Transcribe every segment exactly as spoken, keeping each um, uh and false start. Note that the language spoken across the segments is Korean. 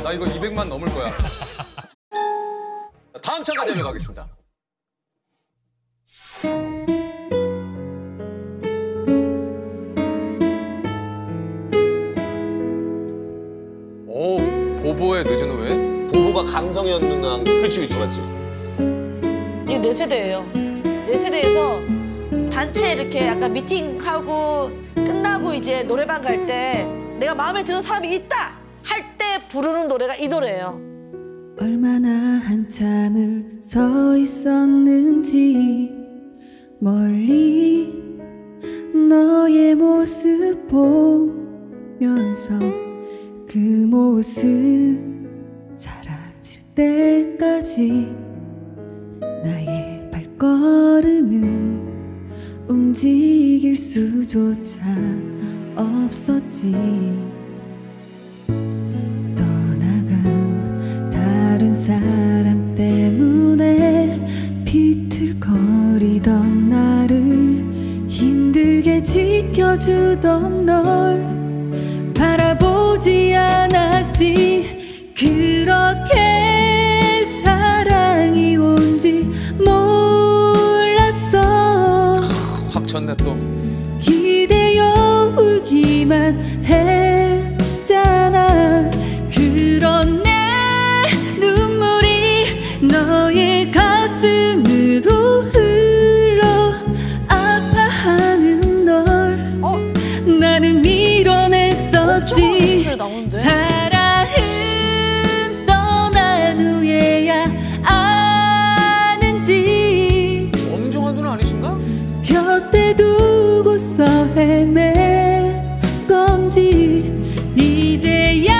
나 이거 이백만 넘을 거야. 다음 참가자로 가겠습니다. 오, 보보의 늦은 후에? 보보가 강성현 누나. 그치, 그치, 맞지? 이게 내 세대예요. 내 세대에서 단체 이렇게 약간 미팅하고 끝나고 이제 노래방 갈 때 내가 마음에 드는 사람이 있다 할 때 부르는 노래가 이 노래예요. 얼마나 한참을 서 있었는지 멀리 너의 모습 보면서 그 모습 사라질 때까지 나의 발걸음은 움직일 수조차 없었지. 떠나간 다른 사람 때문에 비틀거리던 나를 힘들게 지켜주던 널 바라보지 않았지. 그렇게 사랑이 온지 몰랐어. 확 쳤네 또. 기대어 울기만 했잖아. 그런 내 눈물이 너의 가슴으로 흘러 아파하는 널 어? 나는 밀어냈었지. 사랑은 떠난 후에야 아는지. 엄정한 누나 아니신가? 곁에 두고서 헤맨 건지 이제야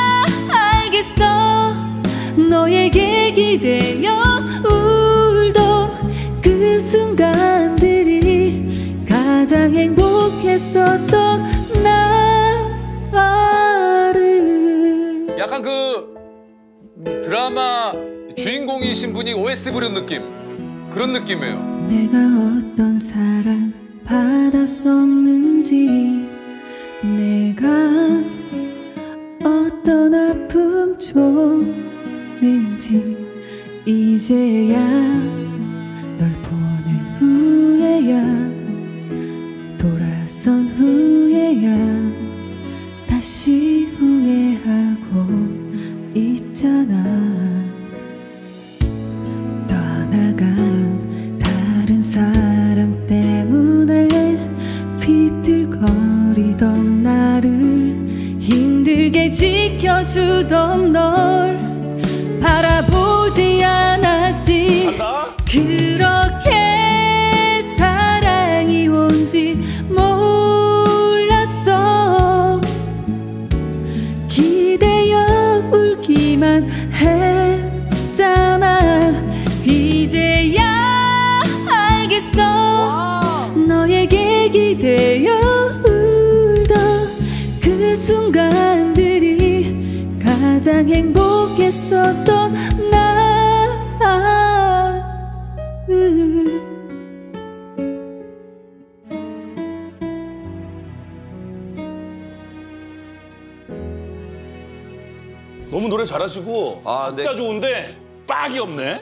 알겠어. 너에게 기대어 울던 그 순간들이 가장 행복했었던 나를. 약간 그 드라마 주인공이신 분이 오에스티 부른 느낌, 그런 느낌이에요. 내가 어떤 사랑 받았었는지 내가 어떤 아픔 줬는지 이제야 널 보낸 후에야 돌아선 후에야 다시 후회하고 있잖아. 떠나간 다른 사람 때문에 비틀거리던 나를 힘들게 지켜주던 널 바라보지 않았지. 그렇게 사랑이 온지 몰랐어. 기대어 울기만 했잖아. 이제야 알겠어. 너에게 기대어 울던 그 순간들이 가장 행복했었던 나를. 너무 노래 잘하시고 아, 진짜 네. 좋은데 빡이 없네.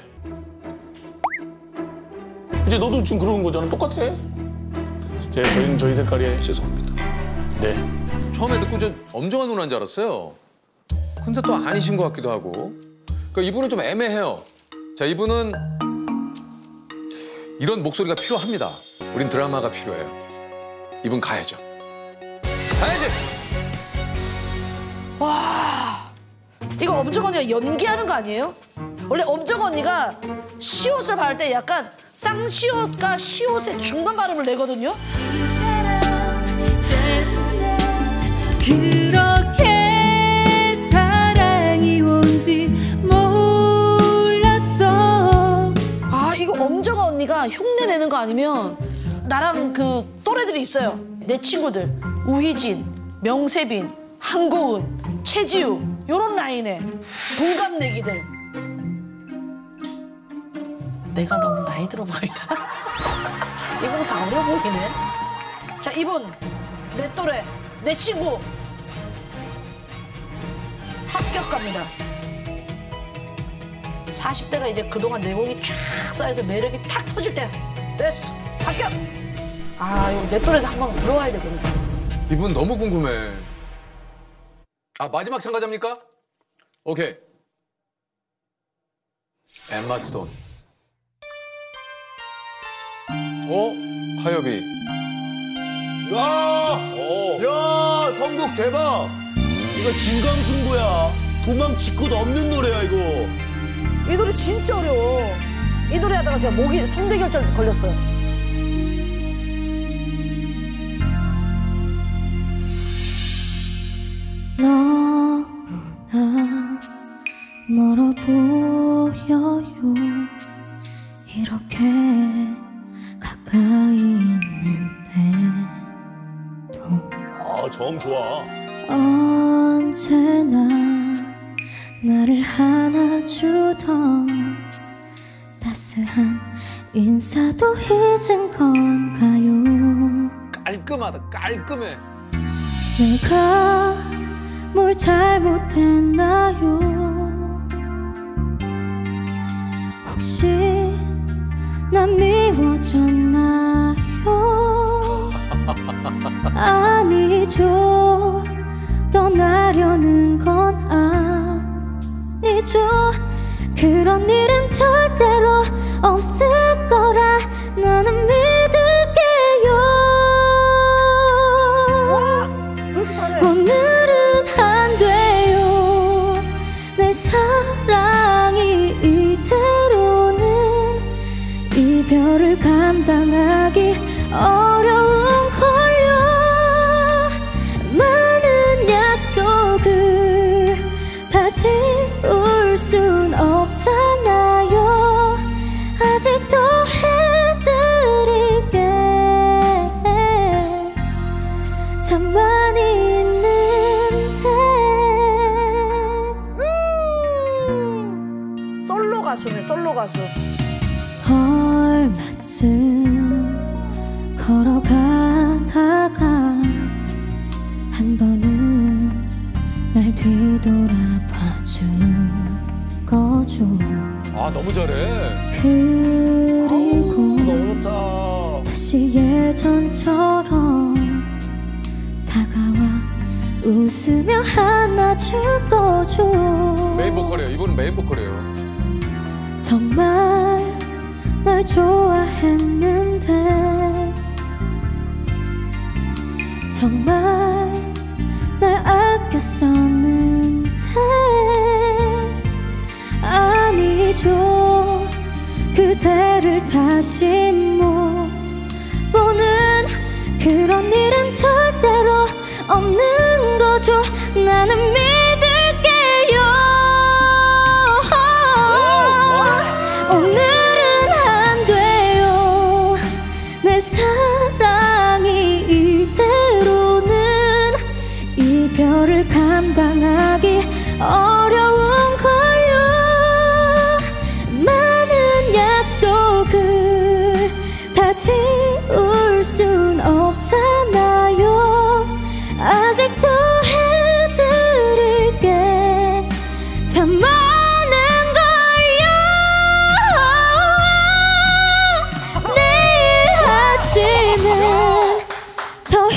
이제 너도 지금 그러는 거잖아. 똑같아. 제 저희는 저희 색깔이에요. 죄송합니다. 네. 처음에 듣고 저 엄정한 누나인 줄 알았어요. 근데 또 아니신 것 같기도 하고. 그러니까 이분은 좀 애매해요. 자, 이분은 이런 목소리가 필요합니다. 우린 드라마가 필요해요. 이분 가야죠. 가야지. 와, 이거 엄정 언니가 연기하는 거 아니에요? 원래 엄정 언니가 시옷을 바를 때 약간 쌍시옷과 시옷의 중간 발음을 내거든요. 그 사람 때문에 그렇게 사랑이 온지 몰랐어. 아, 이거 엄정아 언니가 흉내 내는 거 아니면 나랑 그 또래들이 있어요. 내 친구들 우희진, 명세빈, 한고은, 최지우 요런 라인의 동갑내기들. 내가 너무 나이 들어 보이나? 이분 다 어려 보이네. 자, 이분 내 또래, 내 친구 합격합니다. 사십 대가 이제 그동안 내공이 쫙 쌓여서 매력이 탁 터질 때 됐어. 합격! 아, 이거 내 또래도 한번 들어와야 되거든. 이분 너무 궁금해. 아, 마지막 참가자입니까? 오케이. 엠마 스톤. 어? 하엽이. 야! 오. 야, 성국 대박! 이거 진검승부야. 도망칠 곳 없는 노래야, 이거. 이 노래 진짜 어려워. 이 노래 하다가 제가 목이 성대결절 걸렸어요. 너무나 멀어 보여요. 이렇게 가까이 있는데도 아, 정 좋아. 언제나 나를 안아주던 따스한 인사도 잊은 건가요? 깔끔하다, 깔끔해. 내가 뭘 잘못했나요? 혹시 난 미워졌나요? 아니죠. 떠나려는 건 아니죠. 그런 일은 절대로 없을 거라 나는 믿을게요. 와! 왜 이렇게 잘해? 오늘은 안 돼요. 내 사랑이 이대로는 이별을 감당하기 어려운 걸요. 많은 약속을 다 지울 순 없잖아요. 아직도 해드릴게 참 많이 있는데. 솔로 가수네, 솔로 가수. 얼마쯤 걸어가다가 한 번은 날 뒤돌아봐준 거죠. 아, 너무 잘해. 그리고 너무 좋다. 다시 예전처럼 다가와 웃으며 안아줄 거죠. 메인 보컬이에요. 이분은 메인 보컬이에요. 정말 날 좋아했는데 정말 날 아꼈었는데 아니죠. 그대를 다시 못 보는 그런 일은 절대로 없는 거죠. 나는 믿을게요. 오늘은 안 돼요. 내 사랑이 이대로는 이별을 감당하기 어려운 걸요. 많은 약속을 다 지울 순 없잖아요. 아직도 해드릴게 참 많은 걸요. 내일 아침엔 더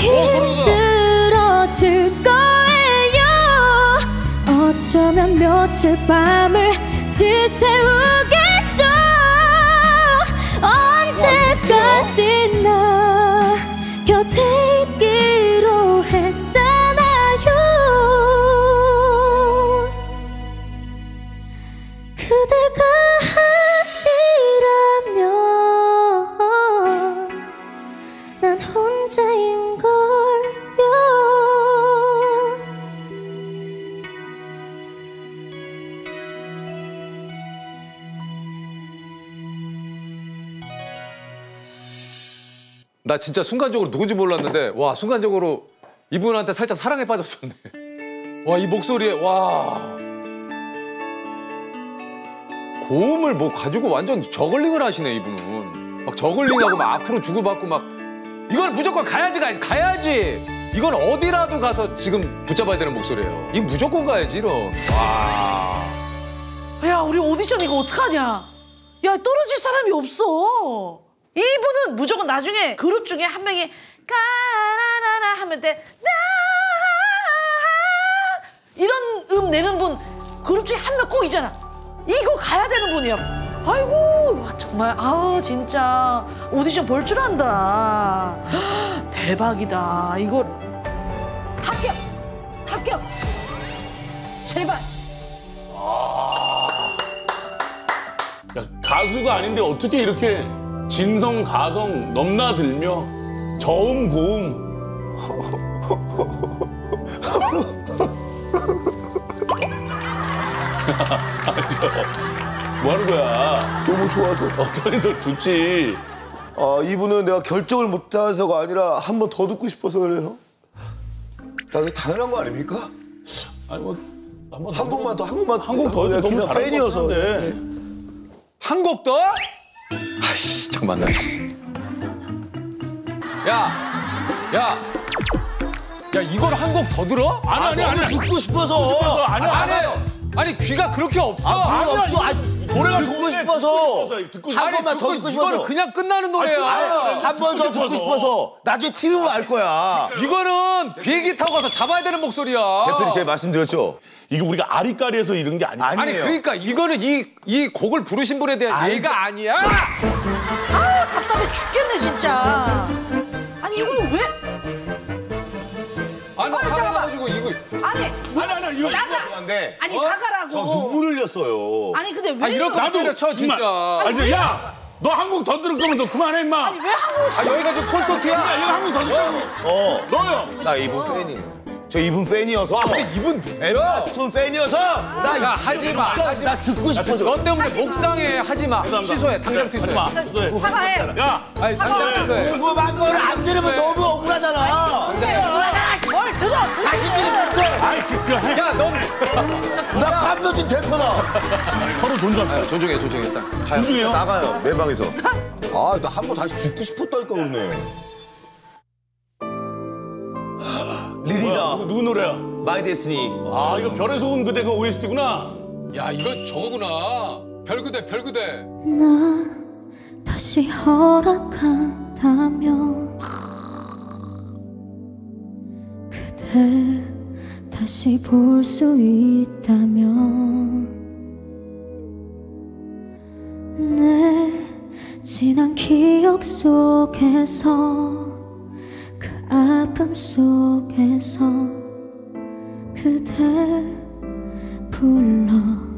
힘들어질 거예요. 어쩌면 며칠 밤을 지새우겠죠. 언제까지나 곁에 있기로 했잖아요. 그대가 아니라면 난 혼자인걸요. 나 진짜 순간적으로 누군지 몰랐는데 와, 순간적으로 이분한테 살짝 사랑에 빠졌었네. 와, 이 목소리에 와. 고음을 뭐 가지고 완전 저글링을 하시네, 이분은. 막 저글링하고 막 앞으로 주고받고 막 이걸 무조건 가야지 가, 가야지. 이건 어디라도 가서 지금 붙잡아야 되는 목소리예요. 이거 무조건 가야지 이런. 와. 야, 우리 오디션 이거 어떡하냐? 야, 떨어질 사람이 없어. 이분은 무조건 나중에 그룹 중에 한 명이 가나나나 하면 돼. 나 이런 음 내는 분 그룹 중에 한 명 꼭 있잖아. 이거 가야 되는 분이야. 아이고, 와, 정말 아 진짜 오디션 볼 줄 안다. 헉, 대박이다. 이거 합격, 합격. 제발. 야, 가수가 아닌데 어떻게 이렇게 진성 가성 넘나들며 저음 고음 뭐 하는 거야? 너무 좋아서. 어쩌니 더 좋지. 아, 이분은 내가 결정을 못해서가 아니라 한 번 더 듣고 싶어서 그래요. 나도 당연한 거 아닙니까? 아니 뭐 한번 한 곡만 더, 한 곡만 한 곡 더 해도 너무 그냥 잘한 팬이어서. 것 같은데. 한 곡 더? 아이씨, 잠깐만, 나. 씨. 야, 야, 야, 이걸 한 곡 더 들어? 아니 아니 아니 듣고 싶어서. 싶어서 아니야 아니, 아니. 아니, 귀가 그렇게 없어. 아, 아니, 없어. 아, 노래가 듣고 좋은데 싶어서. 듣고 한 아니, 번만 더 그거- 듣고 이거는 싶어서. 그냥 끝나는 노래야. 한 번 더 듣고 싶어서. 싶어서. 나중에 티비면 알 거야. 이거는 비행기 타고 가서 잡아야 되는 목소리야. 대표님 제가 말씀드렸죠? 이게 우리가 아리까리에서 이런 게 아니야. 아니, 아니, 아니에요. 그러니까 이거는 이, 이 곡을 부르신 분에 대한 아니, 예가 아니야. 아, 답답해 죽겠네 진짜. 아니 이걸 왜? 아니, 나 아니, 잠깐만. 화나가지고 이거. 아니 아니 아니 이거 나가. 근데 아니 어? 나가라고. 저 눈물 흘렸어요. 아니 근데 왜? 아, 이렇게 이러- 나도 때려쳐, 진짜. 아니 야, 너 한 곡 더 들을 거면 너 그만해 임마. 아니 왜 한국을 아, 여기가 지금 콘서트야. 야, 이거 한 곡 더 들라고. 어, 너요. 나 이분 팬이에요. 저 이분 팬이어서. 근데 이분 엠마 스톤 팬이어서. 나 야, 이- 하지 마, 나, 하지 나 듣고 싶어서. 너 때문에 목상해. 하지 마. 죄송합니다. 취소해. 당장 취소해. 하지 마. 취소해. 사과해. 야, 아니, 당장 취소해. 궁금한 거를 안 들으면 너무 억울하잖아. 뭘 들어? 다시 들으면 돼. 아이 그, 그, 해. 야, 너. 나 감독진 대표다. 서로 존중합시다. 아, 존중해, 존중해. 일단 가요. 존중해요. 나가요, 내 방에서. 아, 나 한 번 다시 듣고 싶었다니까, 그러네. 리리다. 누구, 누구 노래야? 마이 데스니. 아 이거 별에서 온 그대 그 오에스티구나. 야, 이건 저거구나. 별그대, 별그대. 나 다시 허락한다면 그댈 다시 볼 수 있다면 내 지난 기억 속에서 그 아픔 속에서 그댈 불러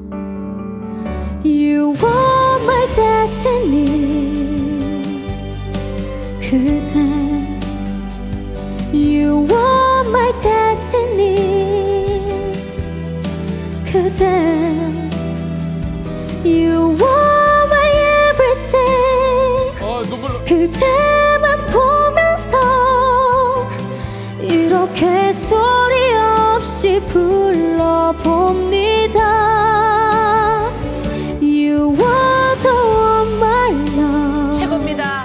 You are my destiny 그대 You are my destiny 그대 You are my everything 어, 눈물. 그대만 보면서 이렇게 소리 없이 불러봅니다 You are the one my love 최고입니다.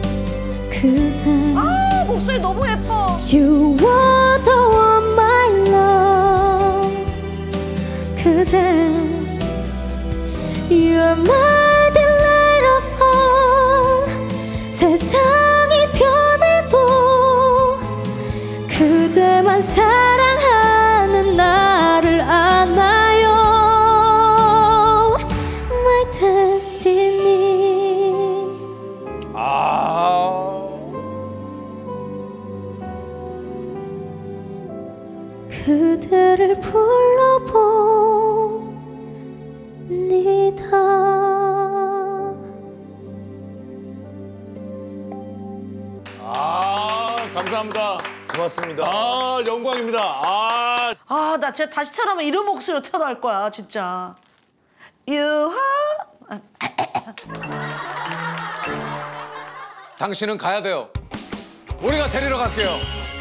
그대 아 목소리 너무 예뻐. You are the one my love 그대 You're my delight of all 세상이 변해도 그대만 사랑하는 나를 안아요 My destiny 아. 그대를 불러봅니다 아 감사합니다. 고맙습니다. 아 영광입니다. 아 아 나 진짜 다시 태어나면 이런 목소리로 태어날 거야 진짜. You are 당신은 가야 돼요. 우리가 데리러 갈게요.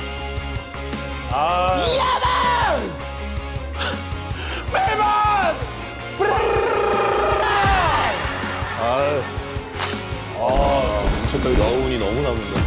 아. 매만! 아, 미쳤다. 여운이 너무 남는다.